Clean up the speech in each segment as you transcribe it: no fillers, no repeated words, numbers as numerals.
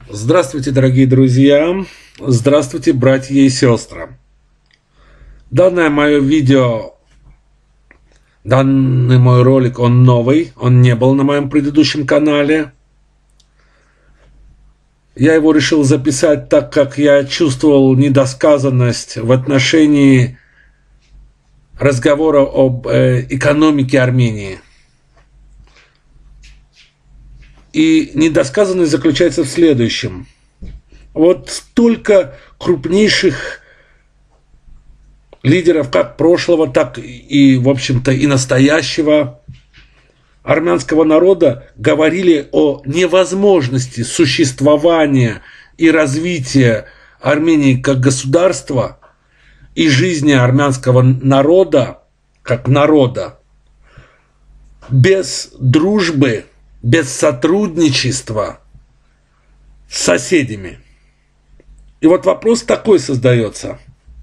Здравствуйте, дорогие друзья! Здравствуйте, братья и сестры! Данное мое видео, данный мой ролик, он новый, он не был на моем предыдущем канале. Я его решил записать, так как я чувствовал недосказанность в отношении разговора об экономике Армении. И недосказанность заключается в следующем. Вот столько крупнейших лидеров как прошлого, так и, в общем-то, и настоящего армянского народа говорили о невозможности существования и развития Армении как государства и жизни армянского народа как народа без дружбы, без сотрудничества с соседями. И вот вопрос такой создается.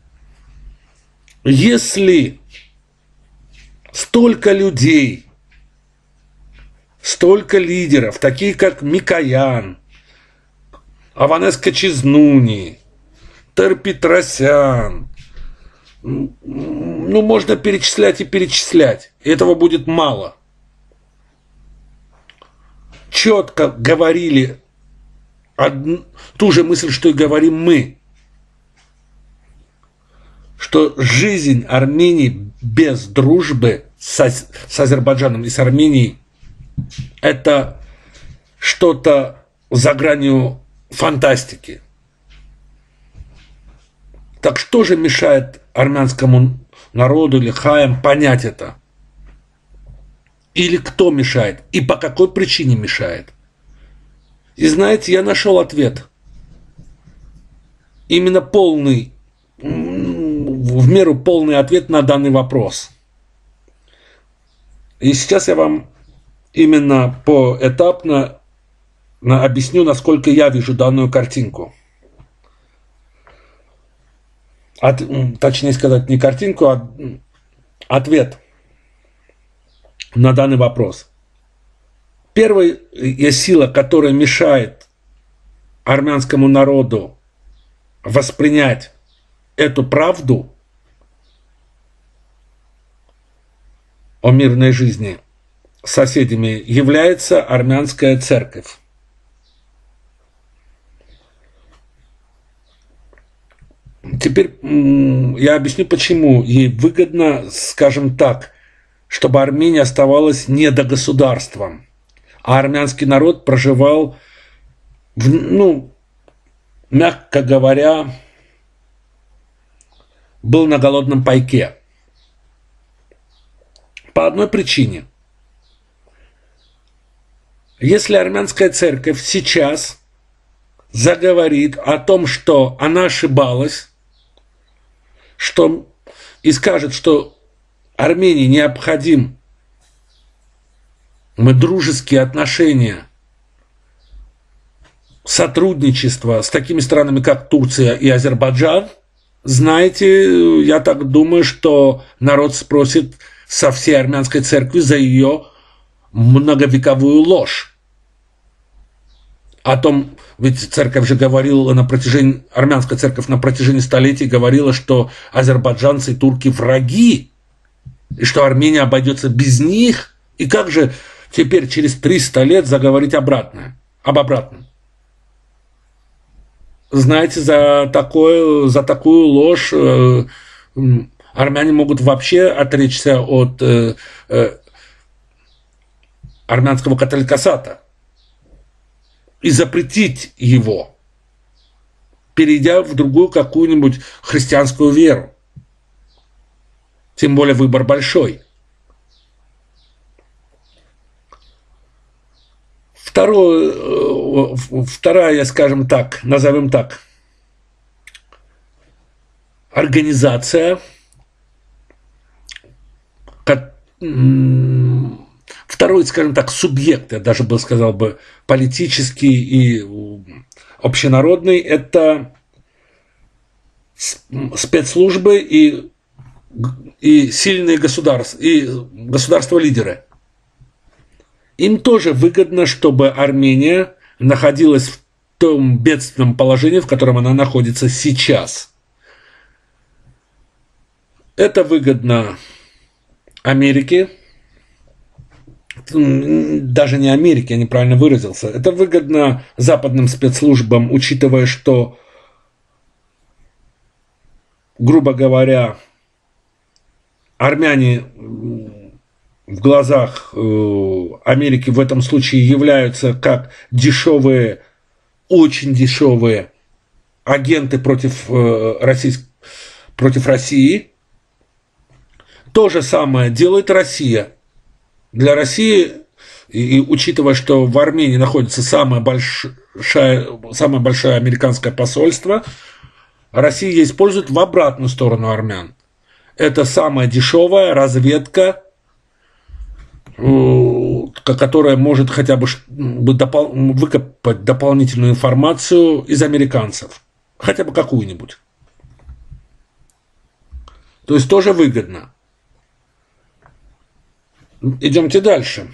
Если столько людей, столько лидеров, таких как Микоян, Аванес Качизнуни, Тер Петросян, можно перечислять и перечислять, этого будет мало, четко говорили ту же мысль, что и говорим мы, что жизнь Армении без дружбы с Азербайджаном и с Арменией – это что-то за гранью фантастики. Так что же мешает армянскому народу или хаям понять это? Или кто мешает? И по какой причине мешает? И знаете, я нашел ответ. Именно полный, в меру полный ответ на данный вопрос. И сейчас я вам именно поэтапно объясню, насколько я вижу данную картинку. Точнее сказать, не картинку, а ответ на данный вопрос. Первая сила, которая мешает армянскому народу воспринять эту правду о мирной жизни с соседями, является армянская церковь. Теперь я объясню, почему ей выгодно, скажем так, чтобы Армения оставалась недогосударством, а армянский народ проживал, мягко говоря, был на голодном пайке. По одной причине. Если армянская церковь сейчас заговорит о том, что она ошибалась, и скажет, что Армении необходимы дружеские отношения, сотрудничество с такими странами, как Турция и Азербайджан, знаете, я так думаю, что народ спросит со всей армянской церкви за ее многовековую ложь. О том, ведь церковь же говорила армянская церковь на протяжении столетий говорила, что азербайджанцы и турки враги, и что Армения обойдется без них. И как же теперь через 300 лет заговорить об обратном? Знаете, за такую ложь армяне могут вообще отречься от армянского католикосата и запретить его, перейдя в другую какую-нибудь христианскую веру. Тем более выбор большой. Вторая, скажем так, назовем так, организация, второй, скажем так, субъект, я даже бы сказал политический и общенародный, это спецслужбы и сильные государства-лидеры. Им тоже выгодно, чтобы Армения находилась в том бедственном положении, в котором она находится сейчас. Это выгодно Америке, даже не Америке, я неправильно выразился. Это выгодно западным спецслужбам, учитывая, что, грубо говоря, армяне в глазах Америки в этом случае являются как дешевые, очень дешевые агенты против России. То же самое делает Россия. Для России, и учитывая, что в Армении находится самое большое американское посольство, Россия использует в обратную сторону армян. Это самая дешевая разведка, которая может хотя бы выкопать дополнительную информацию из американцев. Хотя бы какую-нибудь. То есть тоже выгодно. Идемте дальше.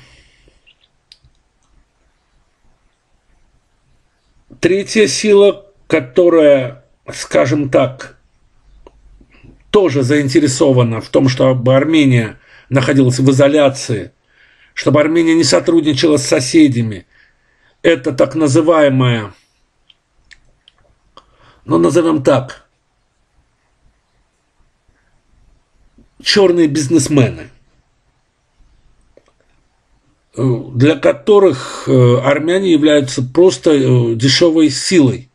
Третья сила, которая, скажем так, тоже заинтересована в том, чтобы Армения находилась в изоляции, чтобы Армения не сотрудничала с соседями, это так называемая, назовем так, черные бизнесмены, для которых армяне являются просто дешевой силой.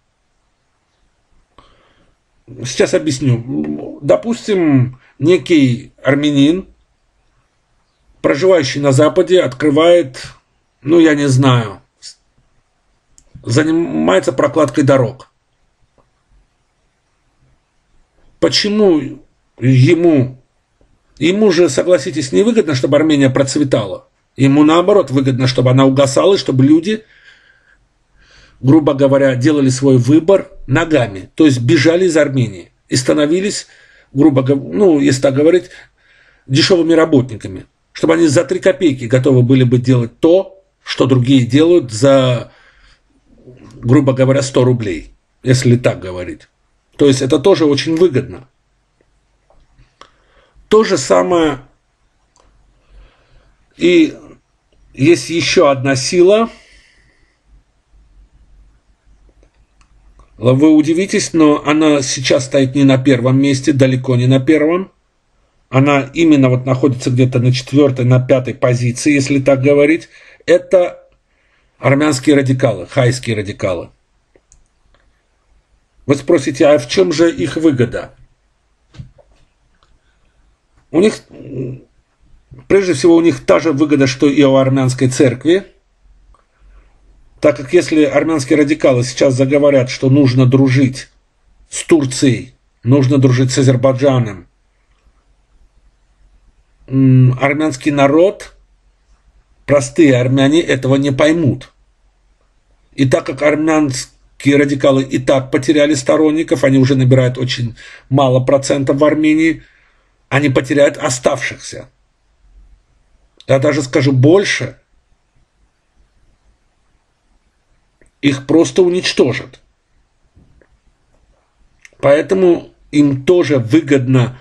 Сейчас объясню. Допустим, некий армянин, проживающий на Западе, открывает, я не знаю, занимается прокладкой дорог. Почему ему же, согласитесь, невыгодно, чтобы Армения процветала? Ему, наоборот, выгодно, чтобы она угасала, и чтобы люди, грубо говоря, делали свой выбор ногами, то есть бежали из Армении и становились, грубо говоря, если так говорить, дешевыми работниками, чтобы они за 3 копейки готовы были бы делать то, что другие делают за, грубо говоря, 100 рублей, если так говорить. То есть это тоже очень выгодно. То же самое и есть еще одна сила. Вы удивитесь, но она сейчас стоит не на первом месте, далеко не на первом. Она именно находится где-то на 4-й, на 5-й позиции, если так говорить. Это армянские радикалы, хайские радикалы. Вы спросите, а в чем же их выгода? У них, прежде всего, у них та же выгода, что и у армянской церкви, так как если армянские радикалы сейчас заговорят, что нужно дружить с Турцией, нужно дружить с Азербайджаном, армянский народ, простые армяне этого не поймут. И так как армянские радикалы и так потеряли сторонников, они уже набирают очень мало процентов в Армении, они потеряют оставшихся. Я даже скажу больше, их просто уничтожат. Поэтому им тоже выгодно,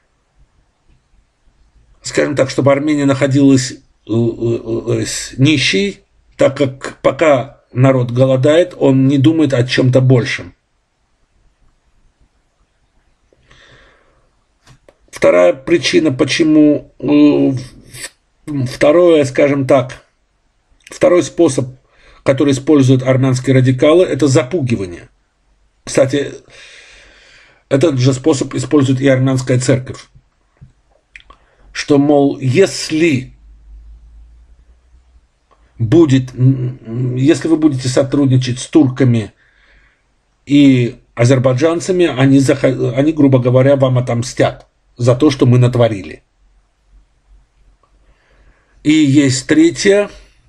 скажем так, чтобы Армения находилась нищей, так как пока народ голодает, он не думает о чем-то большем. Вторая причина, почему, второй способ, который используют армянские радикалы, это запугивание. Кстати, этот же способ использует и армянская церковь. Что, мол, если вы будете сотрудничать с турками и азербайджанцами, они, грубо говоря, вам отомстят за то, что мы натворили. И есть третий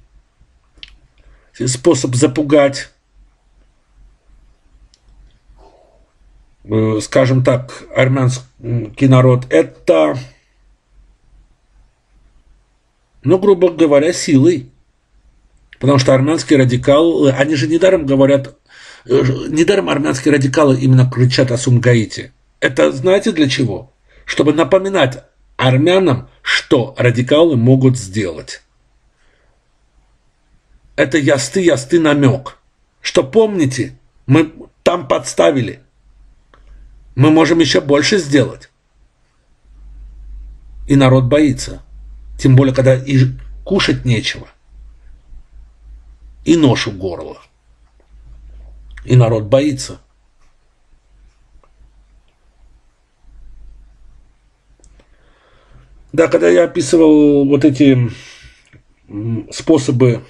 способ запугать, скажем так, армянский народ, это, грубо говоря, силой. Потому что армянские радикалы, они же недаром говорят Недаром армянские радикалы именно кричат о Сумгаите. Это знаете для чего? Чтобы напоминать армянам, что радикалы могут сделать. Это ясты намек. Что помните, мы там подставили. Мы можем еще больше сделать. И народ боится. Тем более, когда и кушать нечего. И нож у горла. И народ боится. Да, когда я описывал вот эти способы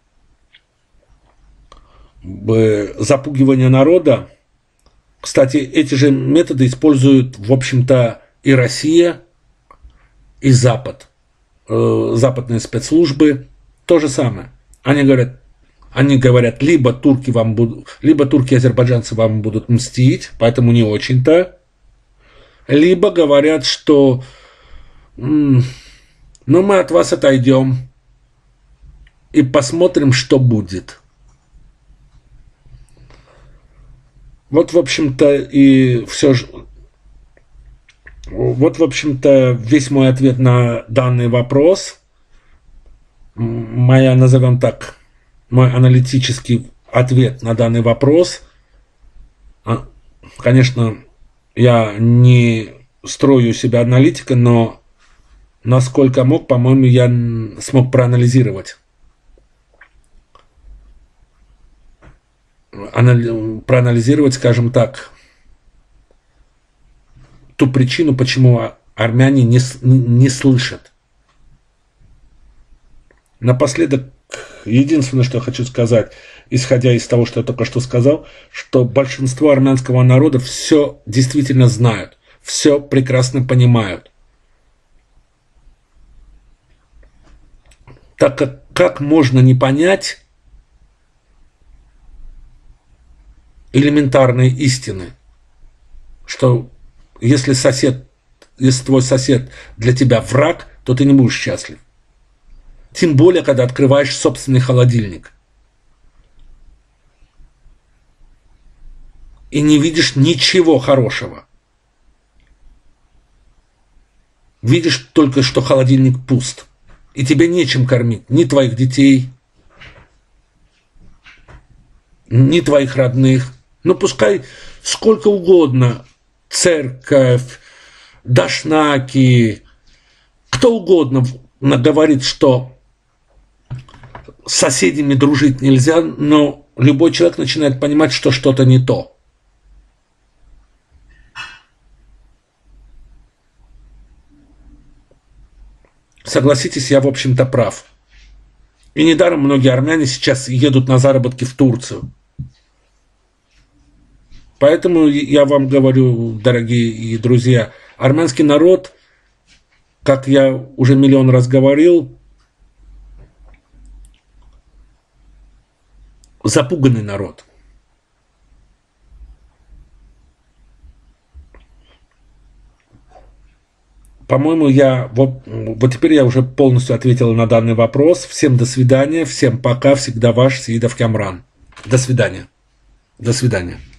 запугивания народа, кстати, эти же методы используют, в общем-то, и Россия, и Запад. Западные спецслужбы то же самое. Они говорят, либо турки и азербайджанцы вам будут мстить, поэтому не очень-то, либо говорят, что мы от вас отойдем и посмотрим, что будет. Вот, в общем-то, и все же. Вот, в общем-то, весь мой ответ на данный вопрос. Назовем так, мой аналитический ответ на данный вопрос. Конечно, я не строю себя аналитика, но насколько мог, по-моему, я смог проанализировать. Скажем так, ту причину, почему армяне не слышат. Напоследок, единственное, что я хочу сказать, исходя из того, что я только что сказал, что большинство армянского народа все действительно знают, все прекрасно понимают. Так как можно не понять элементарные истины, что если твой сосед для тебя враг, то ты не будешь счастлив. Тем более, когда открываешь собственный холодильник и не видишь ничего хорошего. Видишь только, что холодильник пуст, и тебе нечем кормить ни твоих детей, ни твоих родных. Ну, пускай сколько угодно церковь, дашнаки, кто угодно говорит, что с соседями дружить нельзя, но любой человек начинает понимать, что что-то не то. Согласитесь, я, в общем-то, прав. И недаром многие армяне сейчас едут на заработки в Турцию. Поэтому я вам говорю, дорогие друзья, армянский народ, как я уже миллион раз говорил, запуганный народ. По-моему, вот теперь я уже полностью ответил на данный вопрос. Всем до свидания, всем пока, всегда ваш Сеидов Камран. До свидания. До свидания.